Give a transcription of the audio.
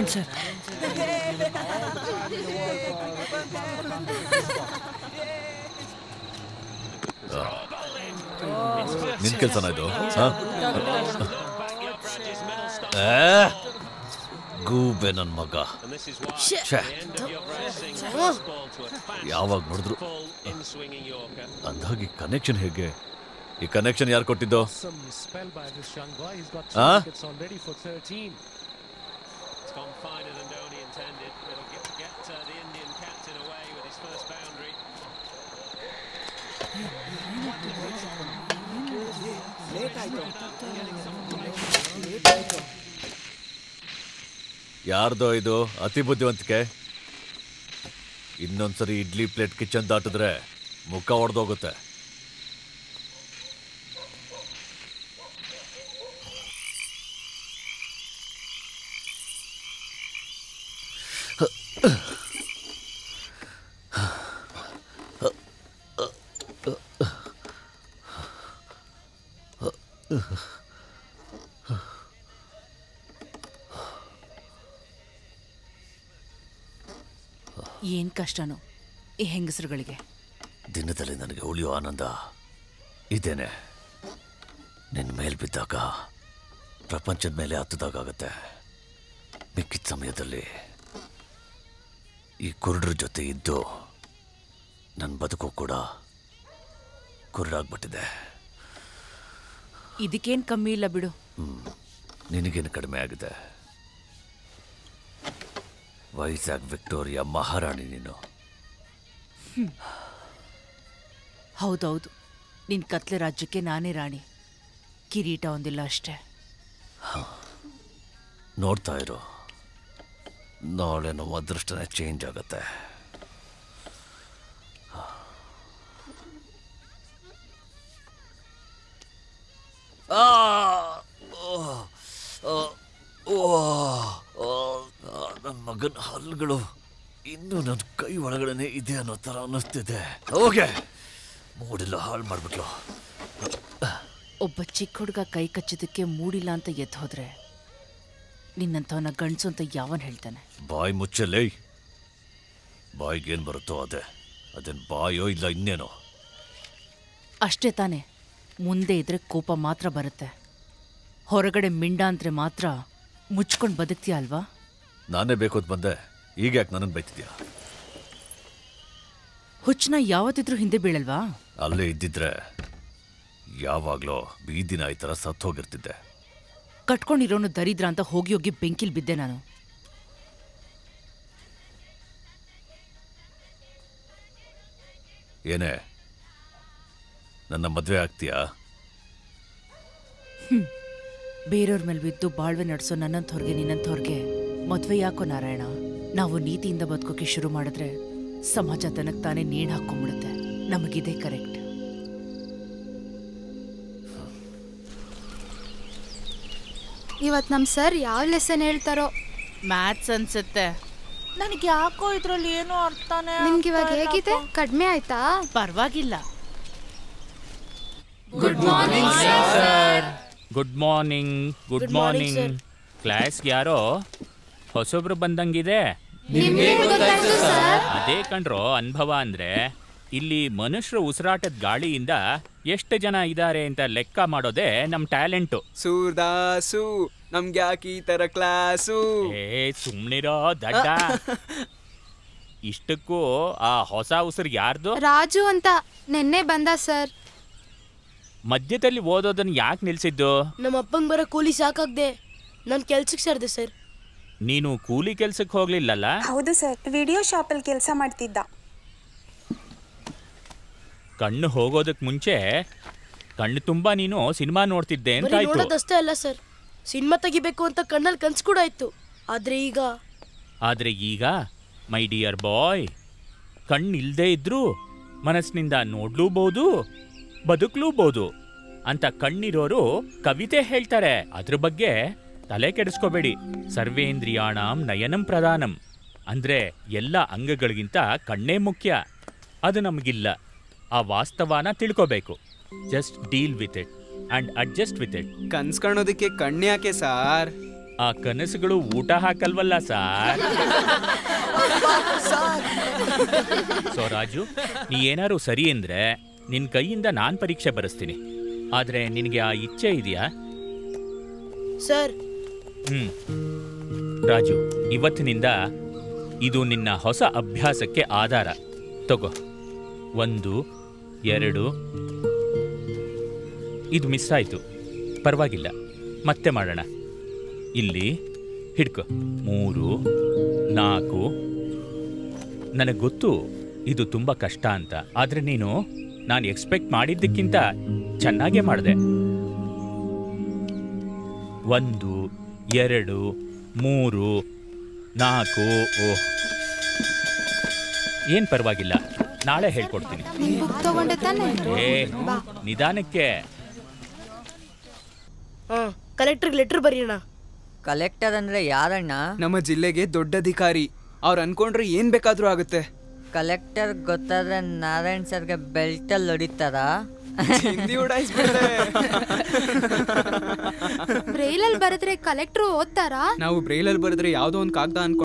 Narayan sir. ನಿನ್ ಕೆಲ್ಸನ ಇದು? ಗೂಬೆ ನನ್ ಮಗ. ಯಾವಾಗ ನೋಡಿದ್ರು ಅಂದಾಗಿ ಕನೆಕ್ಷನ್ ಹೇಗೆ? ಈ ಕನೆಕ್ಷನ್ ಯಾರು ಕೊಟ್ಟಿದ್ದು? ಯಾರ್ದೋ ಇದು ಅತಿ ಬುದ್ಧಿವಂತಿಕೆ. ಇನ್ನೊಂದ್ಸರಿ ಇಡ್ಲಿ ಪ್ಲೇಟ್ ಕಿಚನ್ ದಾಟಿದ್ರೆ ಮುಖ ಒಡೆದೋಗುತ್ತೆ. ಏನ್ ಕಷ್ಟನೋ ಈ ಹೆಂಗಸರುಗಳಿಗೆ. ದಿನದಲ್ಲಿ ನನಗೆ ಉಳಿಯೋ ಆನಂದ ಇದೇನೆ. ನಿನ್ನ ಮೇಲೆ ಬಿದ್ದಾಗ ಪ್ರಪಂಚದ ಮೇಲೆ ಹತ್ತದಾಗತ್ತೆ. ಮಿಕ್ಕಿದ ಸಮಯದಲ್ಲಿ ಈ ಕುರುಡ್ರ ಜೊತೆ ಇದ್ದು ನನ್ನ ಬದುಕು ಕೂಡ ಕುರುಡಾಗ್ಬಿಟ್ಟಿದೆ. ಇದಕ್ಕೇನು ಕಮ್ಮಿ ಇಲ್ಲ ಬಿಡು. ನಿನಗೇನು ಕಡಿಮೆ ಆಗಿದೆ? ವೈಜಾಗ್ ವಿಕ್ಟೋರಿಯಾ ಮಹಾರಾಣಿ ನೀನು. ಹೌದೌದು, ನಿನ್ನ ಕತ್ಲೆ ರಾಜ್ಯಕ್ಕೆ ನಾನೇ ರಾಣಿ. ಕಿರೀಟ ಒಂದಿಲ್ಲ ಅಷ್ಟೇ. ನೋಡ್ತಾ ಇರು, ನಾಳೆ ನಮ್ಮ ಅದೃಷ್ಟನೇ ಚೇಂಜ್ ಆಗತ್ತೆ. ನನ್ನ ಮಗನ ಹಲ್ಲುಗಳು ಇನ್ನೂ ನನ್ನ ಕೈ ಒಳಗಡೆನೆ ಇದೆ ಅನ್ನೋ ಥರ ಅನ್ನಿಸ್ತಿದೆ. ಹೋಗೆ, ಮೂಡಿಲ್ಲ ಹಾಳು ಮಾಡ್ಬಿಟ್ಲು. ಒಬ್ಬ ಚಿಕ್ಕ ಹುಡುಗ ಕೈ ಕಚ್ಚಿದಕ್ಕೆ ಮೂಡಿಲ್ಲ ಅಂತ ಎದ್ದು ಹೋದ್ರೆ ನಿನ್ನಂಥವನ್ನ ಗಂಡಸು ಅಂತ ಯಾವನ್ ಹೇಳ್ತಾನೆ? ಬಾಯಿ ಮುಚ್ಚಲೇ. ಬಾಯಿಗೇನು ಬರುತ್ತೋ ಅದೇನು ಬಾಯೋ ಇಲ್ಲ ಇನ್ನೇನೋ. ಅಷ್ಟೇ ತಾನೆ, ಮುಂದೆ ಇದ್ರೆ ಕೋಪ ಮಾತ್ರ ಬರುತ್ತೆ. ಹೊರಗಡೆ ಮಿಂಡ ಅಂದ್ರೆ ಮಾತ್ರ ಮುಚ್ಕೊಂಡು ಬದುಕ್ತೀಯ ಅಲ್ವಾ? ನಾನೇ ಬೇಕು ಅಂತ ಬಂದೆ, ಈಗ ಯಾಕೆ ನನ್ನನ್ನು ಬೈತಿದ್ಯಾ? ಹುಚ್ಚನ ಯಾವತ್ತಿದ್ರೂ ಹಿಂದೆ ಬೀಳಲ್ವಾ? ಅಲ್ಲೇ ಇದ್ದಿದ್ರೆ ಯಾವಾಗಲೋ ಬೀದಿನ ಈ ಥರ ಸತ್ತು ಹೋಗಿರ್ತಿದ್ದೆ. ಕಟ್ಕೊಂಡಿರೋನು ದರಿದ್ರ ಅಂತ ಹೋಗಿ ಹೋಗಿ ಬೆಂಕಿಲ್ ಬಿದ್ದೆ ನಾನು. ಏನೇ, ನನ್ನ ಮದುವೆ ಆಗ್ತೀಯಾ? ಬೇರೆಯವ್ರ ಮೇಲೆ ಬಿದ್ದು ಬಾಳ್ವೆ ನಡೆಸೋ ನನ್ನಂಥವ್ರಿಗೆ ನಿನ್ನಂಥವ್ರಿಗೆ ಮದುವೆ ಯಾಕೋ ನಾರಾಯಣ? ನಾವು ನೀತಿಯಿಂದ ಬದುಕೋಕೆ ಶುರು ಮಾಡಿದ್ರೆ ಸಮಾಜ ತನಗೆ ತಾನೇ ನೇಣು ಹಾಕೊಂಡ್ಬಿಡುತ್ತೆ. ನಮಗಿದೆ ಕರೆಕ್ಟ್. ಇವತ್ತು ನಮ್ಮ ಸರ್ ಯಾವ ಲೆಸನ್ ಹೇಳ್ತಾರೋ? ಮ್ಯಾಥ್ಸ್ ಅನ್ಸುತ್ತೆ. ನನಗೆ ಯಾಕೋ ಇದ್ರಲ್ಲಿ ಏನೋ ಅರ್ಥನೇ. ನಿಮ್ಗೆ ಇವಾಗ ಹೇಗಿದೆ? ಕಡಿಮೆ ಆಯ್ತಾ? ಪರವಾಗಿಲ್ಲ. Good morning sir. Good morning. Good morning. ಕ್ಲಾಸ್ಗೆ ಯಾರೋ ಹೊಸೊಬ್ರು ಬಂದಂಗಿದೆ. ಅದೇ ಕಣ್ರೋ ಅನುಭವ ಅಂದ್ರೆ. ಇಲ್ಲಿ ಮನುಷ್ಯರ ಉಸಿರಾಟದ ಗಾಳಿಯಿಂದ ಎಷ್ಟು ಜನ ಇದ್ದಾರೆ ಅಂತ ಲೆಕ್ಕ ಮಾಡೋದೇ ನಮ್ ಟ್ಯಾಲೆಂಟು. ಸೂರ್ದಾಸು ನಮ್ಗೆ ಯಾಕೆ ಈ ತರ ಕ್ಲಾಸು? ಸುಮ್ನಿರೋ ದಡ್ಡ. ಇಷ್ಟಕ್ಕೂ ಆ ಹೊಸ ಉಸಿರು ಯಾರ್ದು? ರಾಜು ಅಂತ ನೆನ್ನೆ ಬಂದ ಸರ್. ಮಧ್ಯದಲ್ಲಿ ಓದೋದನ್ನ ಯಾಕೆ ನಿಲ್ಸಿದ್ದು? ನಮ್ಮ ಅಪ್ಪಂಗೆ ಬರೋ ಕೂಲಿ ಸಾಕಾಗ್ದೆ ನಾನು ಕೆಲ್ಸಕ್ಕೆ ಸೇರಿದೆ ಸರ್. ನೀನು ಕೂಲಿ ಕೆಲ್ಸಕ್ಕೆ ಹೋಗ್ಲಿಲ್ಲಲ್ಲ? ಹೌದು ಸರ್, ವಿಡಿಯೋ ಶಾಪಲ್ಲಿ ಕೆಲಸ ಮಾಡ್ತಿದ್ದ. ಕಣ್ಣು ಹೋಗೋದಕ್ಕೆ ಮುಂಚೆ ಕಣ್ಣು ತುಂಬಾ ನೀನು ಸಿನಿಮಾ ನೋಡ್ತಿದ್ದೆ ಅಂತ ಆಯ್ತು. ನೋಡೋದಷ್ಟೇ ಅಲ್ಲ ಸರ್, ಸಿನಿಮಾ ತೆಗಿಬೇಕು ಅಂತ ಕಣ್ಣಲ್ಲಿ ಕನ್ಸು ಕೂಡ ಇತ್ತು. ಆದ್ರೆ ಈಗ ಮೈ ಡಿಯರ್ ಬಾಯ್, ಕಣ್ಣು ಇಲ್ದೇ ಇದ್ರು ಮನಸ್ಸಿನಿಂದ ನೋಡ್ಲೂಬಹುದು, ಬದುಕ್ಲೂಬಹುದು ಅಂತ ಕಣ್ಣಿರೋರು ಕವಿತೆ ಹೇಳ್ತಾರೆ. ಅದ್ರ ಬಗ್ಗೆ ತಲೆ ಕೆಡಿಸ್ಕೋಬೇಡಿ. ಸರ್ವೇಂದ್ರಿಯಾಣಂ ನಯನಂ ಪ್ರಧಾನಂ ಅಂದ್ರೆ ಎಲ್ಲ ಅಂಗಗಳಿಗಿಂತ ಕಣ್ಣೇ ಮುಖ್ಯ. ಅದು ನಮಗಿಲ್ಲ. ಆ ವಾಸ್ತವನ ತಿಳ್ಕೋಬೇಕು. Just deal with it and adjust with it. ಕನ್ಸ್ ಕಾಣೋದಕ್ಕೆ ಕಣ್ಣು ಯಾಕೆ ಸಾರ್? ಆ ಕನಸುಗಳು ಊಟ ಹಾಕಲ್ವಲ್ಲ ಸಾರ್. ಸೊ ರಾಜು, ನೀ ಏನಾರು ಸರಿ ಅಂದ್ರೆ ನಿನ್ ಕೈಯಿಂದ ನಾನ್ ಪರೀಕ್ಷೆ ಬರೆಸ್ತೀನಿ. ಆದ್ರೆ ನಿನಗೆ ಆ ಇಚ್ಛೆ ಇದೆಯಾ? ಸರ್. ರಾಜು, ಇವತ್ತಿನಿಂದ ಇದು ನಿನ್ನ ಹೊಸ ಅಭ್ಯಾಸಕ್ಕೆ ಆಧಾರ. ತಗೋ, 1 2. ಇದು ಮಿಸ್ ಆಯ್ತು, ಪರವಾಗಿಲ್ಲ, ಮತ್ತೆ ಮಾಡೋಣ. ಇಲ್ಲಿ ಹಿಡ್ಕೊ, 3 4. ನನಗೆ ಗೊತ್ತು ಇದು ತುಂಬ ಕಷ್ಟ ಅಂತ, ಆದರೆ ನಾನು ಎಕ್ಸ್ಪೆಕ್ಟ್ ಮಾಡಿದ್ದಕ್ಕಿಂತ ಚೆನ್ನಾಗೇ ಮಾಡಿದೆ. 1 2 3 4. ಓಹ್, ಏನು ಪರವಾಗಿಲ್ಲ, ನಾಳೆ ಹೇಳ್ಕೊಡ್ತೀನಿ. ಬುಕ್ ತಗೊಂಡೆ ತಾನೆ? ನಿಧಾನಕ್ಕೆ. ಕಲೆಕ್ಟರ್ಗೆ ಲೆಟರ್ ಬರೆಯೋಣ. ಕಲೆಕ್ಟರ್ ಅಂದ್ರೆ ಯಾರಣ್ಣ? ನಮ್ಮ ಜಿಲ್ಲೆಗೆ ದೊಡ್ಡ ಅಧಿಕಾರಿ. ಅವ್ರು ಅನ್ಕೊಂಡ್ರೆ ಏನ್ ಬೇಕಾದ್ರೂ ಆಗುತ್ತೆ. ಕಲೆಕ್ಟರ್ ಗೊತ್ತಾದ್ರೆ ನಾರಾಯಣ್ ಸರ್ಗೆ ಬೆಲ್ಟಲ್ಲಿ ಹೊಡಿತಾರಾ? ಬ್ರೈಲಲ್ಲಿ ಬರೆದ್ರೆ ಕಲೆಕ್ಟ್ರು ಓದ್ತಾರಾ? ನಾವು ಬ್ರೈಲಲ್ಲಿ ಬರೆದ್ರೆ ಯಾವ್ದೋ ಒಂದು ಕಾಗದ